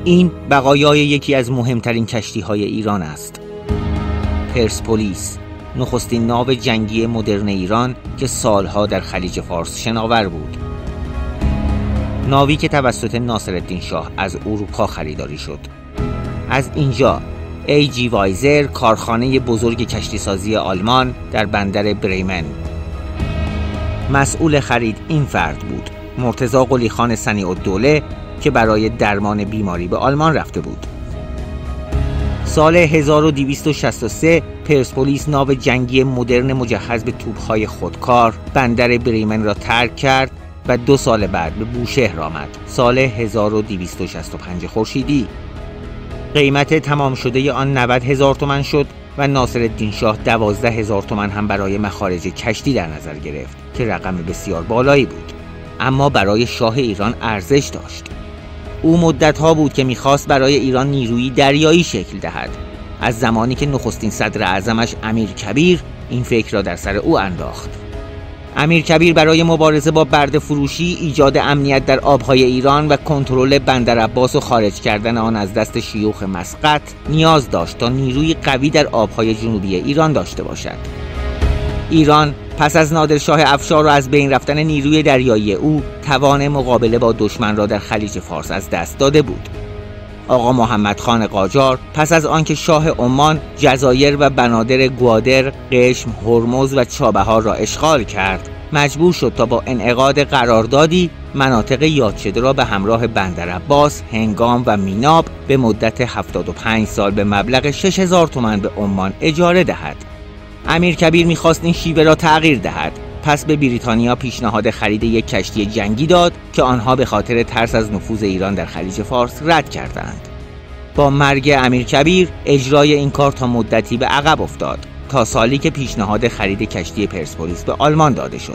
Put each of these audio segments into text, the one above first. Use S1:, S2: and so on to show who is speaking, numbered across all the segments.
S1: این بقایای یکی از مهمترین کشتی‌های ایران است. پرسپولیس، نخستین ناو جنگی مدرن ایران که سالها در خلیج فارس شناور بود. ناوی که توسط ناصرالدین شاه از اروپا خریداری شد. از اینجا A.G. وایزر، کارخانه بزرگ کشتیسازی آلمان در بندر بریمن. مسئول خرید این فرد بود، مرتضی قلیخان صنیع‌الدوله، که برای درمان بیماری به آلمان رفته بود. سال 1263 پرسپولیس، ناو جنگی مدرن مجهز به توپ‌های خودکار، بندر بریمن را ترک کرد و 2 سال بعد به بوشهر آمد. سال 1265 خورشیدی. قیمت تمام شده آن 90,000 تومان شد و ناصرالدین شاه 12,000 تومان هم برای مخارج کشتی در نظر گرفت که رقم بسیار بالایی بود، اما برای شاه ایران ارزش داشت. او مدت‌ها بود که می‌خواست برای ایران نیرویی دریایی شکل دهد. از زمانی که نخستین صدر اعظمش امیرکبیر این فکر را در سر او انداخت. امیرکبیر برای مبارزه با برده فروشی، ایجاد امنیت در آبهای ایران و کنترل بندر عباس و خارج کردن آن از دست شیوخ مسقط نیاز داشت تا نیروی قوی در آبهای جنوبی ایران داشته باشد. ایران پس از نادرشاه افشار و از بین رفتن نیروی دریایی او، توان مقابله با دشمن را در خلیج فارس از دست داده بود. آقا محمد خان قاجار پس از آنکه شاه عمان جزایر و بنادر گوادر، قشم، هرمز و چابهار را اشغال کرد، مجبور شد تا با انعقاد قراردادی مناطق یاد شده را به همراه بندر عباس، هنگام و میناب به مدت 75 سال به مبلغ 6,000 تومان به عمان اجاره دهد. امیرکبیر می‌خواست این شیوه را تغییر دهد. پس به بریتانیا پیشنهاد خرید یک کشتی جنگی داد که آنها به خاطر ترس از نفوذ ایران در خلیج فارس رد کردند. با مرگ امیرکبیر اجرای این کار تا مدتی به عقب افتاد، تا سالی که پیشنهاد خرید کشتی پرسپولیس به آلمان داده شد.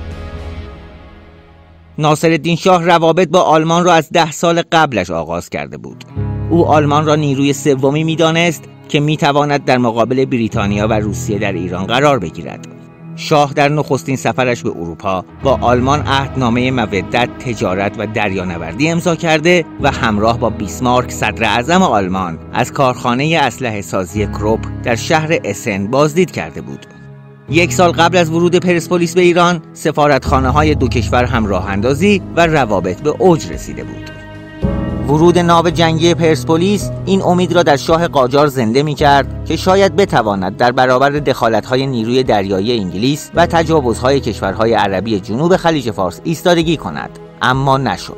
S1: ناصرالدین شاه روابط با آلمان را از 10 سال قبلش آغاز کرده بود. او آلمان را نیروی سومی می‌دانست که می‌تواند در مقابل بریتانیا و روسیه در ایران قرار بگیرد. شاه در نخستین سفرش به اروپا با آلمان عهدنامه مودت، تجارت و دریانوردی امضا کرده و همراه با بیسمارک، صدر اعظم آلمان، از کارخانه اسلحه سازی کروپ در شهر اسن بازدید کرده بود. 1 سال قبل از ورود پرسپولیس به ایران، سفارتخانه‌های 2 کشور هم راه اندازی و روابط به اوج رسیده بود. ورود ناو جنگی پرسپولیس این امید را در شاه قاجار زنده می‌کرد که شاید بتواند در برابر دخالت‌های نیروی دریایی انگلیس و تجاوزهای کشورهای عربی جنوب خلیج فارس ایستادگی کند، اما نشد.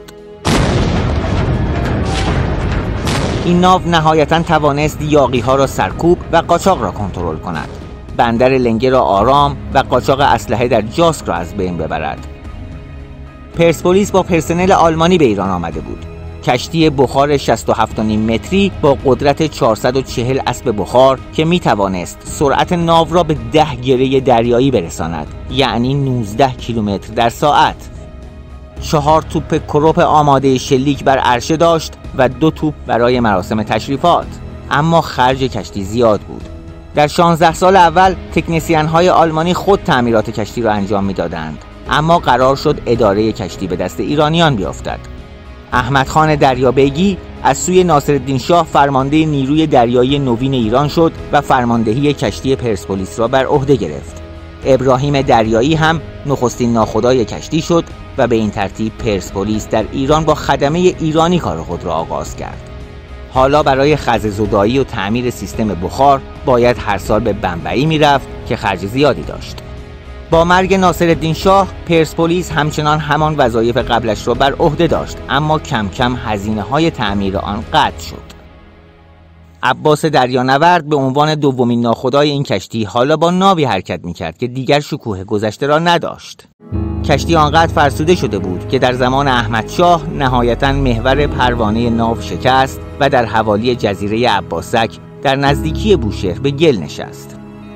S1: این ناو نهایتاً توانست یاغی‌ها را سرکوب و قاچاق را کنترل کند، بندر لنگه را آرام و قاچاق اسلحه در جاسک را از بین ببرد. پرسپولیس با پرسنل آلمانی به ایران آمده بود. کشتی بخار 67.5 متری با قدرت 440 اسب بخار که می توانست سرعت ناو را به 10 گره دریایی برساند، یعنی 19 کیلومتر در ساعت. 4 توپ کروپ آماده شلیک بر عرشه داشت و 2 توپ برای مراسم تشریفات، اما خرج کشتی زیاد بود. در 16 سال اول تکنسین‌های آلمانی خود تعمیرات کشتی را انجام می‌دادند، اما قرار شد اداره کشتی به دست ایرانیان بیفتد. احمد خان دریابیگی از سوی ناصرالدین شاه فرمانده نیروی دریایی نوین ایران شد و فرماندهی کشتی پرسپولیس را بر عهده گرفت. ابراهیم دریایی هم نخستین ناخدای کشتی شد و به این ترتیب پرسپولیس در ایران با خدمه ایرانی کار خود را آغاز کرد. حالا برای خز زدایی و تعمیر سیستم بخار باید هر سال به بمبئی میرفت که خرج زیادی داشت. با مرگ ناصرالدین شاه پرسپولیس همچنان همان وظایف قبلش را بر عهده داشت، اما کم کم هزینه‌های تعمیر آن قطع شد. عباس دریانورد به عنوان دومین ناخدای این کشتی حالا با ناوی حرکت می‌کرد که دیگر شکوه گذشته را نداشت. کشتی آنقدر فرسوده شده بود که در زمان احمدشاه نهایتاً محور پروانه ناو شکست و در حوالی جزیره عباسک در نزدیکی بوشهر به گل نشست.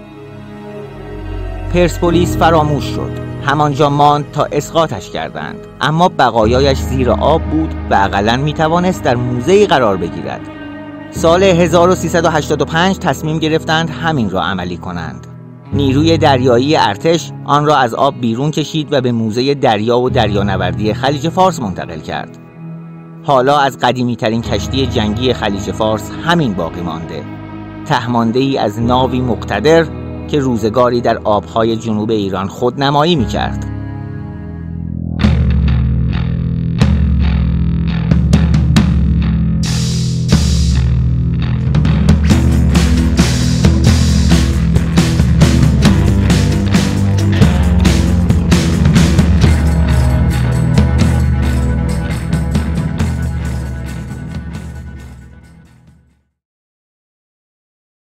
S1: پرسپولیس فراموش شد. همانجا ماند تا اسقاطش کردند، اما بقایایش زیر آب بود و اقلاً میتوانست در موزه‌ای قرار بگیرد. سال 1385 تصمیم گرفتند همین را عملی کنند. نیروی دریایی ارتش آن را از آب بیرون کشید و به موزه دریا و دریانوردی خلیج فارس منتقل کرد. حالا از قدیمی ترین کشتی جنگی خلیج فارس همین باقی مانده، تهمانده ای از ناوی مقتدر که روزگاری در آبهای جنوب ایران خودنمایی می‌کرد.